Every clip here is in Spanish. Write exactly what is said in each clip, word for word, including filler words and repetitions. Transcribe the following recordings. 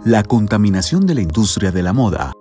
La contaminación de la industria de la moda.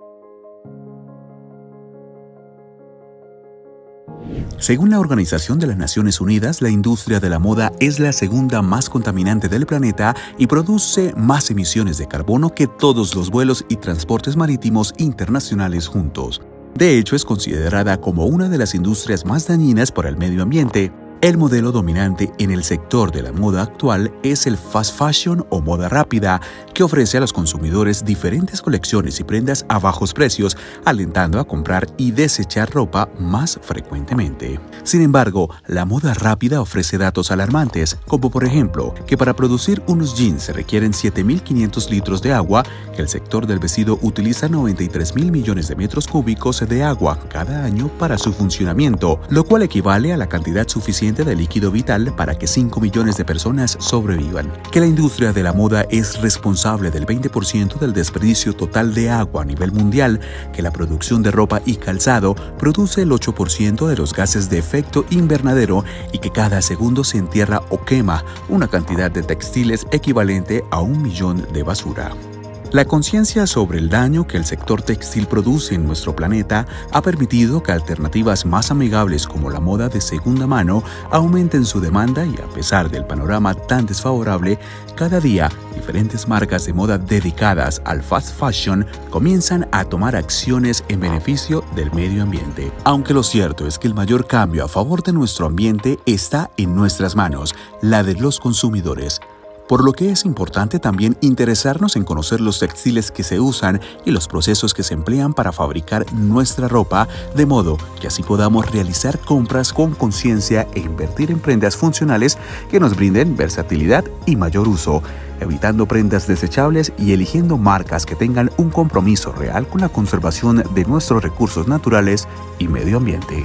Según la Organización de las Naciones Unidas, la industria de la moda es la segunda más contaminante del planeta y produce más emisiones de carbono que todos los vuelos y transportes marítimos internacionales juntos. De hecho, es considerada como una de las industrias más dañinas para el medio ambiente. El modelo dominante en el sector de la moda actual es el fast fashion o moda rápida, que ofrece a los consumidores diferentes colecciones y prendas a bajos precios, alentando a comprar y desechar ropa más frecuentemente. Sin embargo, la moda rápida ofrece datos alarmantes, como por ejemplo, que para producir unos jeans se requieren siete mil quinientos litros de agua, que el sector del vestido utiliza noventa y tres mil millones de metros cúbicos de agua cada año para su funcionamiento, lo cual equivale a la cantidad suficiente de líquido vital para que cinco millones de personas sobrevivan. Que la industria de la moda es responsable del veinte por ciento del desperdicio total de agua a nivel mundial, que la producción de ropa y calzado produce el ocho por ciento de los gases de efecto invernadero y que cada segundo se entierra o quema una cantidad de textiles equivalente a un millón de basura. La conciencia sobre el daño que el sector textil produce en nuestro planeta ha permitido que alternativas más amigables como la moda de segunda mano aumenten su demanda y, a pesar del panorama tan desfavorable, cada día diferentes marcas de moda dedicadas al fast fashion comienzan a tomar acciones en beneficio del medio ambiente. Aunque lo cierto es que el mayor cambio a favor de nuestro ambiente está en nuestras manos, la de los consumidores. Por lo que es importante también interesarnos en conocer los textiles que se usan y los procesos que se emplean para fabricar nuestra ropa, de modo que así podamos realizar compras con conciencia e invertir en prendas funcionales que nos brinden versatilidad y mayor uso, evitando prendas desechables y eligiendo marcas que tengan un compromiso real con la conservación de nuestros recursos naturales y medio ambiente.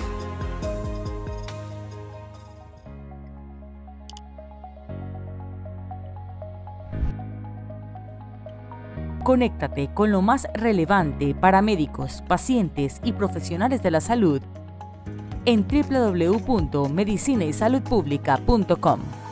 Conéctate con lo más relevante para médicos, pacientes y profesionales de la salud en doble u doble u doble u punto medicina y salud pública punto com.